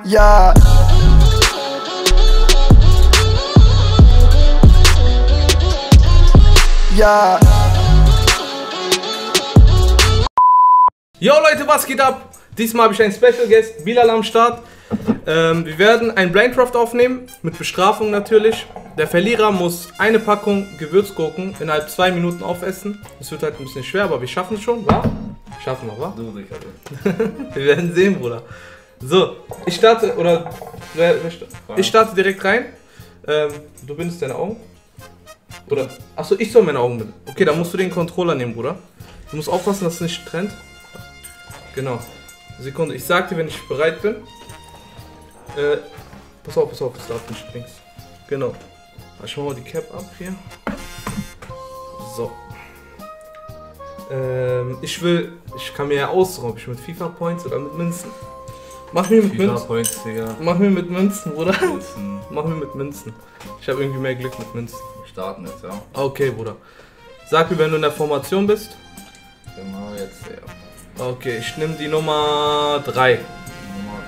Ja. Ja. Yo Leute, was geht ab? Diesmal habe ich einen Special Guest, Bilal am Start. Wir werden ein Blindcraft aufnehmen, mit Bestrafung natürlich. Der Verlierer muss eine Packung Gewürzgurken innerhalb 2 Minuten aufessen. Das wird halt ein bisschen schwer, aber wir schaffen es schon, wa? Schaffen wir, wa? Du, Digga. Wir werden sehen, Bruder. So, ich starte, oder... Ich starte direkt rein. Du bindest deine Augen. Oder... Achso, ich soll meine Augen binden. Okay, dann musst du den Controller nehmen, Bruder. Du musst aufpassen, dass es nicht trennt. Genau. Sekunde, ich sag dir, wenn ich bereit bin. Pass auf, es darf nicht links. Genau. Ich mach mal die Cap ab hier. So. Ich kann mir ja aussuchen, ob ich mit FIFA Points oder mit Münzen. Mach mir mit Münzen. Points, Digga. Mach mir mit Münzen, Bruder. Münzen. Mach mir mit Münzen. Ich habe irgendwie mehr Glück mit Münzen. Wir starten jetzt, ja. Okay, Bruder. Sag mir, wenn du in der Formation bist. Genau, jetzt, ja. Okay, ich nehme die Nummer 3. Nummer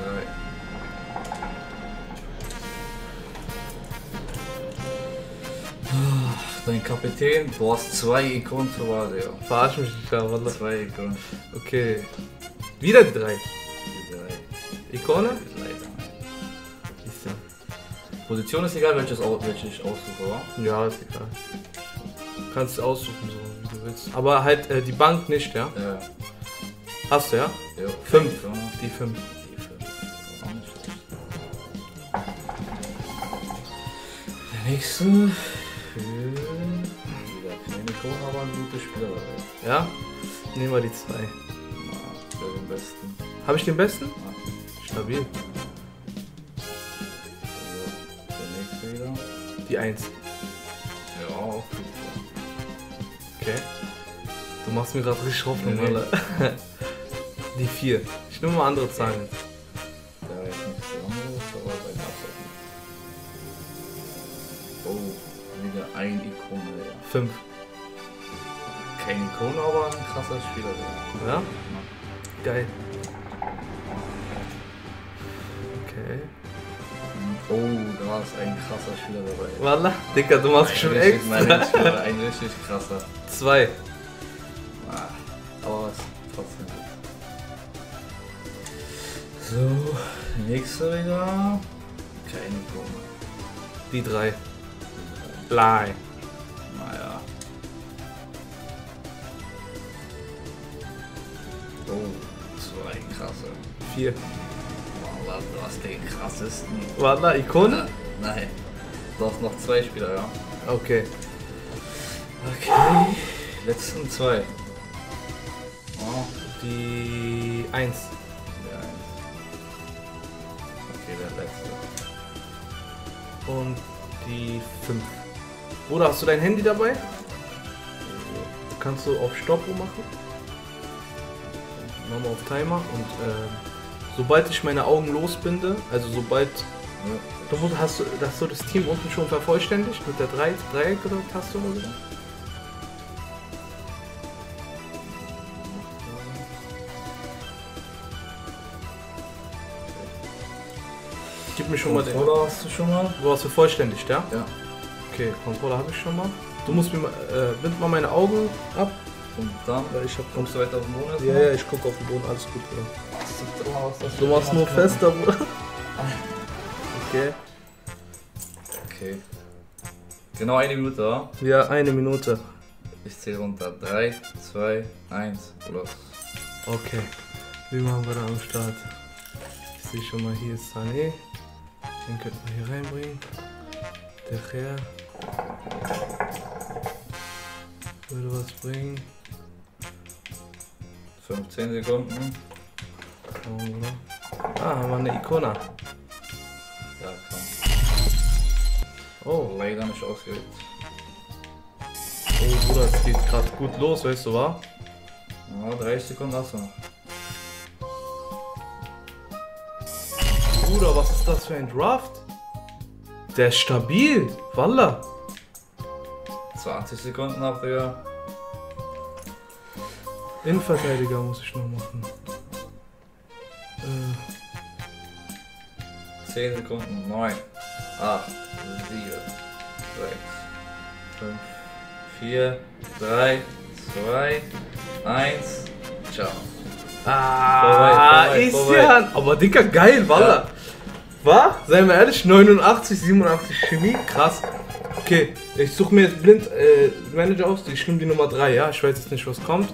3. Dein Kapitän, du hast 2 Ikonen zur Wahl, Digga. Verarsch mich nicht, ja, Wallah. 2 Ikonen. Okay. Wieder die 3. Die 3. Ikone? Leider. Siehst du. Position ist egal, welche ich aussuche, oder? Ja, ist egal. Kannst du aussuchen, so wie du willst. Aber halt die Bank nicht, ja? Ja. Hast du, ja? Ja. 5. Ikone. Die 5. Die 5. Auch nicht schlecht. Der nächste. Wieder keine Ikone, aber ein guter Spieler dabei. Ja? Nehmen wir die 2. Wer den besten? Habe ich den besten? Ja. Stabil. Der nächste wieder. Die 1. Ja, auch gut. Okay. Du machst mir gerade richtig Hoffnung, Nee. Alter. Die 4. Ich nehme mal andere Zahlen. Der ist nicht so anderes, aber sein Absatz. Oh, wieder ein Ikone, ja. 5. Keine Ikone, aber ein krasser Spieler. Ja? Geil. Okay. Oh, da ist ein krasser Spieler dabei. Wallah, Dicker, du machst schon extra. Ein richtig krasser. 2. Aber es ist trotzdem gut. So, nächste wieder. Keine Ikone. Die 3. Blei. Naja. Oh, 2 krasse. 4. Wallah, du hast den krassesten. Wallah, Ikone? Nein. Du hast noch 2 Spieler, ja. Okay. Okay. Letzten 2. Oh, Die 1. der 1. Okay, der letzte. Und die 5. Bruder, hast du dein Handy dabei? Kannst du auf Stopp machen? Mach mal auf Timer und sobald ich meine Augen losbinde, also sobald Ja. hast du das Team unten schon vervollständigt mit der Dreieck oder Taste oder so? Gib mir schon mal den. Controller hast du schon mal? Du hast vervollständigt, ja? Ja. Okay, Controller habe ich schon mal. Du musst mir mal, bind mal meine Augen ab. Und dann Weil ich hab kommst du weiter auf den Boden? Ja, ja, ich gucke auf den Boden, alles gut, Bruder. Du machst nur fest. fester, Bruder. Okay. Okay. Genau 1 Minute, oder? Ja, 1 Minute. Ich zähle runter. 3, 2, 1. Los. Okay. Wie machen wir da am Start? Ich sehe schon mal, hier ist Sané. Den könnten wir hier reinbringen. Der Herr. Würde was bringen. 15 Sekunden. Haben wir eine Ikona. Ja, komm. Oh, Leider nicht ausgewählt. oh Bruder, es geht gerade gut los, weißt du, wa? Ja, 30 Sekunden hast du noch. Bruder, was ist das für ein Draft? Der ist stabil, Wallah. 20 Sekunden habt ihr. Innenverteidiger muss ich noch machen. 10 Sekunden. 9, 8, 7, 6, 5, 4, 3, 2, 1. Ciao. Vorbei. Aber Dicker, geil, Wallah. Ja. War? Seien wir ehrlich, 89, 87 Chemie, krass. Okay, ich suche mir jetzt blind Manager aus, ich nehme die Nummer 3, ja? Ich weiß jetzt nicht, was kommt.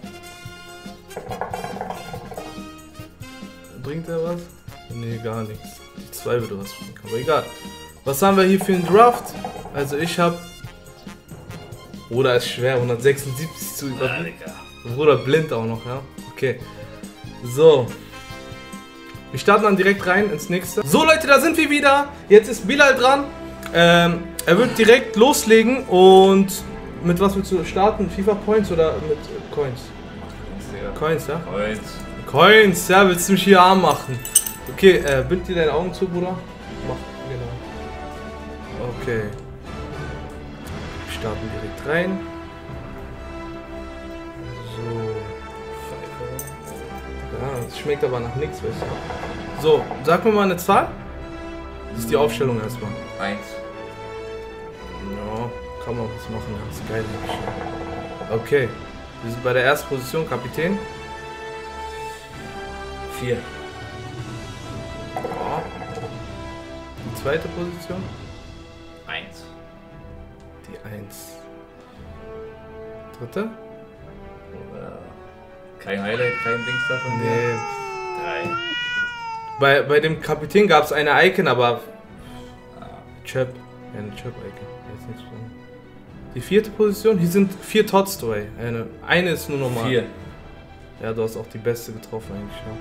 Bringt er was? Nee, gar nichts. Die 2 würde was bringen, aber egal. Was haben wir hier für einen Draft? Also ich habe... Bruder, ist schwer, 176 zu überbieten. Bruder, blind auch noch, ja? Okay. So. Wir starten dann direkt rein ins nächste. So Leute, da sind wir wieder. Jetzt ist Bilal dran. Er wird direkt loslegen und mit was willst du starten? FIFA Points oder mit Coins? Coins, ja? Coins, ja, willst du mich hier arm machen? Okay, bind dir deine Augen zu, Bruder. Mach, genau. Okay. Wir starten direkt rein. So. Ja, das schmeckt aber nach nichts, weißt du. So, sag mir mal eine Zahl. Das ist die Aufstellung erstmal. 1. Ja, kann man was machen, das ist geil. Okay, wir sind bei der ersten Position, Kapitän. 4. Ja. Die zweite Position. 1. Die 1. Dritte. Kein Highlight, kein Dings davon. Nee. 3. Bei dem Kapitän gab es eine Icon, aber Chöp. Ja, eine Chöp-Icon. Die vierte Position, hier sind 4 Tots dabei. Eine ist nur normal. 4. Ja, du hast auch die beste getroffen eigentlich, ja.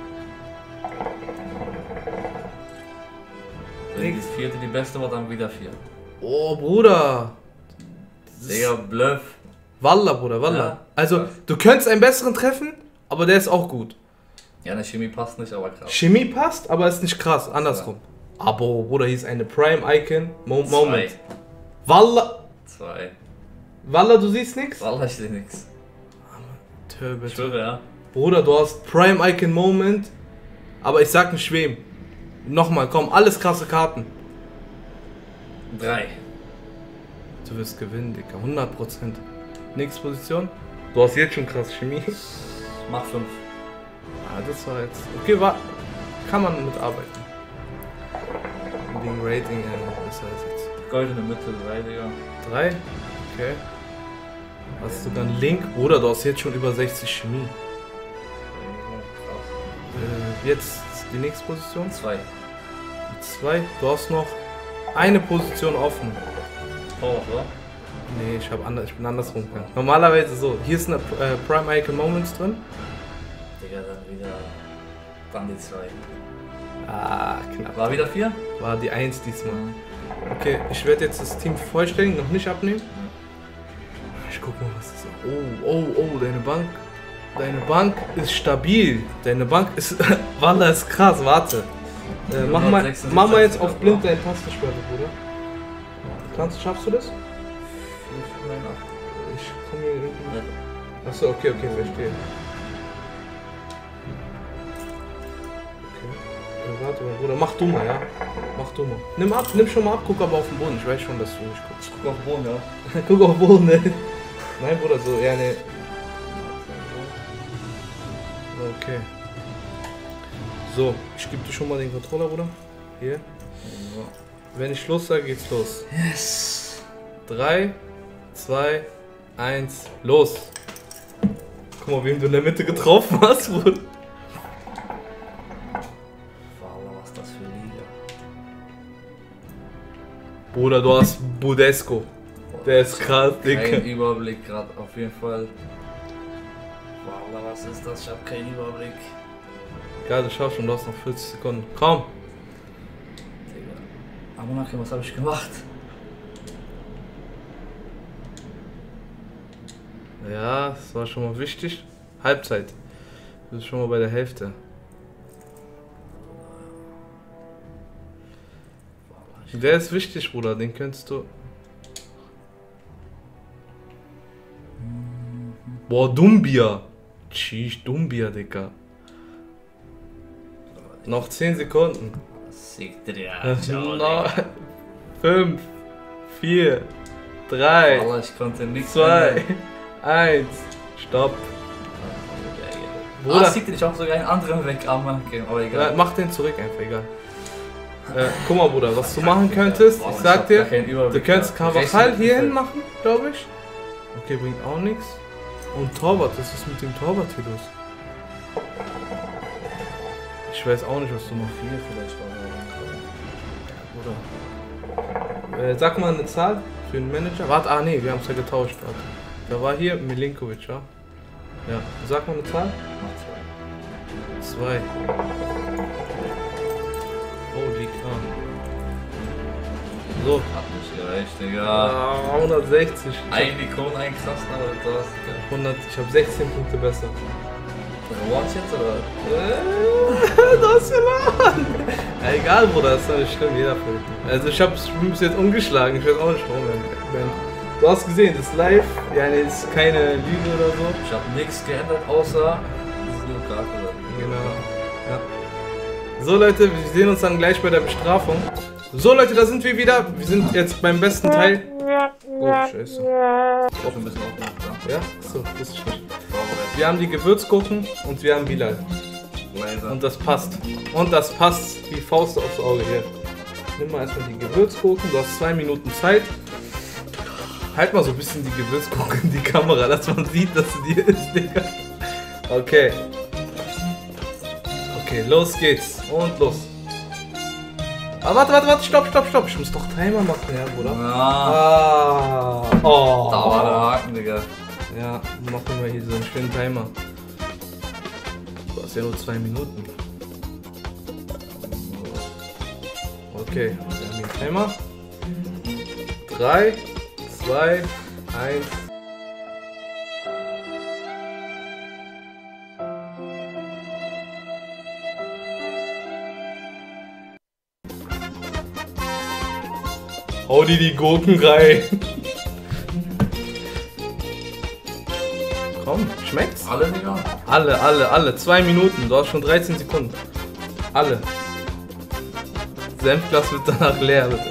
Wenn die vierte die beste war, dann wieder 4. Oh, Bruder. Digga, Bluff. Wallah, Bruder, Wallah. Ja, also, krass. Du könntest einen besseren treffen, aber der ist auch gut. Ja, eine Chemie passt nicht, aber krass. Chemie passt, aber ist nicht krass, andersrum. Ja. Aber, Bruder, hier ist eine Prime-Icon. Moment. 2. Wallah. 2. Wallah, du siehst nichts? Wallah, ich seh nix. Ich schwöre, ja. Bruder, du hast Prime-Icon Moment, aber ich sag nicht wem. Nochmal, komm, alles krasse Karten. 3. Du wirst gewinnen, Digga, 100%. Nächste Position. Du hast jetzt schon krass Chemie. Mach 5. Ah, das war jetzt... Okay, kann man mitarbeiten. Wegen Rating, ist das jetzt. Goldene Mitte, 3, Digga. 3? Okay. Hast du dann Link? Oder du hast jetzt schon über 60 Chemie. Jetzt die nächste Position. 2. 2. Du hast noch eine Position offen. Power, oder? Nee, ich bin andersrum gegangen. Normalerweise so. Hier ist eine Prime Icon Moments drin. Digga, dann wieder. Dann die 2. Ah, knapp. War wieder 4? War die 1 diesmal. Okay, ich werde jetzt das Team vollständig noch nicht abnehmen. Ich guck mal, was das ist. Oh, deine Bank. Deine Bank ist stabil. Deine Bank ist. Wallah, ist krass, warte. Mach mal jetzt auf blind deinen Tastensperre, Bruder. Schaffst du das? Ich komme hier irgendwie. Achso, okay, verstehe. Okay. Warte mal, Bruder, mach du mal, ja? Mach du mal. Nimm schon mal ab, guck aber auf den Boden. Ich weiß schon, dass du nicht guckst. Guck auf den Boden, ja. Guck auf den Boden, ne? Nein, Bruder, so, ja, ne. Okay. So, ich gebe dir schon mal den Controller, Bruder. Hier. Wenn ich los sage, geht's los. Yes. 3, 2, 1, los. Guck mal, wem du in der Mitte getroffen hast, Bruder. Was ist das für Liga? Bruder, du hast Budesco. Der ist krass, Digga. Kein Überblick gerade, auf jeden Fall. Wow, was ist das? Ich hab keinen Überblick. Egal, du schaffst schon, du hast noch 40 Sekunden. Komm. Digga. Amonake, was hab ich gemacht? Ja, das war schon mal wichtig. Halbzeit. Du bist schon mal bei der Hälfte. Der ist wichtig, Bruder, den könntest du. Boah, Dumbia. Tschüss, Dumbia, Digga. Noch 10 Sekunden. Sieg dir ja. Ciao. 5, 4, 3, Wallah, ich konnte nichts 2, 1, stopp. Bruder, sieg dir, ich auch sogar einen anderen Weg anmachen können, aber egal. Ja, mach den zurück einfach, egal. Guck mal, Bruder, was du machen könntest, ich sag dir, du könntest Carvajal hierhin machen, glaube ich. Okay, bringt auch nichts. Und Torwart, was ist mit dem Torwart hier los? Ich weiß auch nicht, was du machst. Hier vielleicht Oder? Sag mal eine Zahl für den Manager. Warte, nee, wir haben es ja getauscht. Warte. Da war hier Milinkovic, ja? Ja, sag mal eine Zahl. 2. Oh, die Kram. So. Hat nicht gereicht, Digga. 160. Ein Ikon, ein krassen, aber du hast 100, ich habe 16 Punkte besser. Watch jetzt oder? Du hast verloren! Ja, egal, Bruder, das ist doch nicht schlimm, jeder fällt. Also ich bin bis jetzt umgeschlagen, ich weiß auch nicht warum. Du hast gesehen, das ist live, ja, nee, das ist keine Lüge oder so. Ich habe nichts geändert, außer diese Karte. Genau. Ja. So Leute, wir sehen uns dann gleich bei der Bestrafung. So Leute, da sind wir wieder. Wir sind jetzt beim besten Teil. Oh, scheiße. Auch ein bisschen aufgemacht, ja? So, das ist schlecht. Wir haben die Gewürzgurken und wir haben Bilal. Und das passt. Und das passt wie Faust aufs Auge hier. Nimm mal erstmal die Gewürzgurken. Du hast 2 Minuten Zeit. Halt mal so ein bisschen die Gewürzgurken in die Kamera, dass man sieht, dass du die isst, Digga. Okay. Okay, los geht's. Und los. Ah, warte, stopp. Ich muss doch Timer machen, ja, Bruder. Ja. Oh. Da war der Haken, Digga. Ja, machen wir hier so einen schönen Timer. Du hast ja nur 2 Minuten. Okay, wir haben hier einen Timer. 3, 2, 1. Hau dir die Gurken rein. Komm, schmeckt's? Alle, Digga? Alle. 2 Minuten, du hast schon 13 Sekunden. Alle. Senfglas wird danach leer, bitte.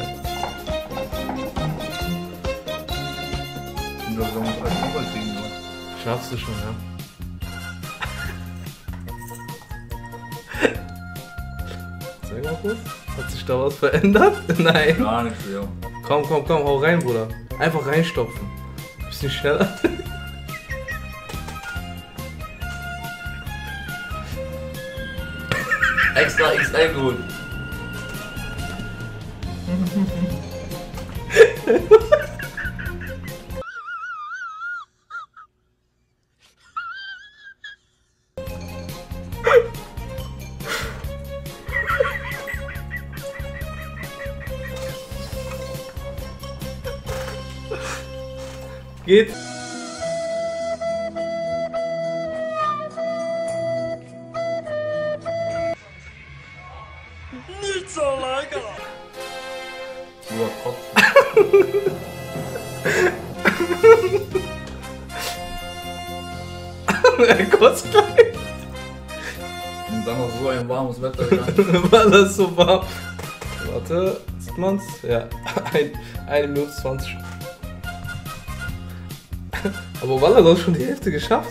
Nur so ein Kumpel kriegen, nur. Schaffst du schon, ja. Sag mal kurz. Hat sich da was verändert? Nein. Gar nichts, ja. Komm, hau rein, Bruder. Einfach reinstopfen. Bisschen schneller. Extra XL gut. Geht. Nicht so lecker! Nur Kopf. Kurz gleich. Und dann noch so ein warmes Wetter. War das so warm? Warte, sieht man's? Ja, 1 Minute 20. Aber Wallah, du hast schon die Hälfte geschafft.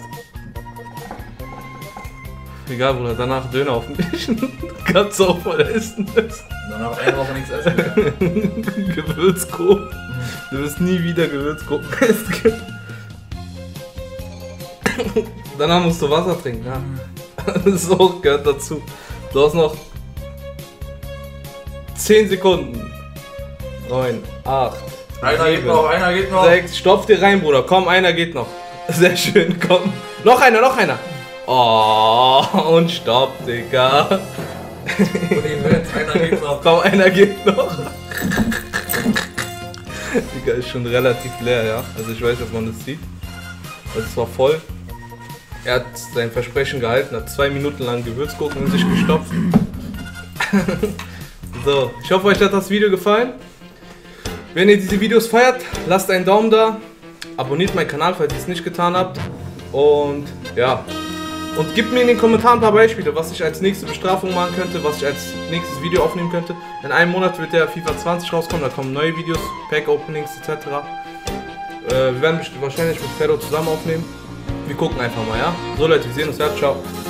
Egal, Bruder, danach Döner auf dem Tisch. Kannst du auch voll essen müssen. Danach eine Woche nichts essen kann. Gewürzgurken. Du wirst nie wieder Gewürzgurken essen. Danach musst du Wasser trinken, ja. Das auch gehört dazu. Du hast noch 10 Sekunden. 9, 8. Einer geht noch, einer geht noch. 6, stopf dir rein, Bruder. Komm, einer geht noch. Sehr schön, komm. Noch einer. Oh, und stopp, Digga. Und einer geht noch. Komm, einer geht noch. Digga, ist schon relativ leer, ja. Also ich weiß, ob man das sieht. Also es war voll. Er hat sein Versprechen gehalten, hat 2 Minuten lang Gewürzgurken in sich gestopft. So, ich hoffe, euch hat das Video gefallen. Wenn ihr diese Videos feiert, lasst einen Daumen da. Abonniert meinen Kanal, falls ihr es nicht getan habt. Und ja, Und gib mir in den Kommentaren ein paar Beispiele, was ich als nächste Bestrafung machen könnte, was ich als nächstes Video aufnehmen könnte. In einem Monat wird der FIFA 20 rauskommen, da kommen neue Videos, Pack-Openings etc. Wir werden wahrscheinlich mit Ferro zusammen aufnehmen. Wir gucken einfach mal, ja? So Leute, wir sehen uns, ja, ciao.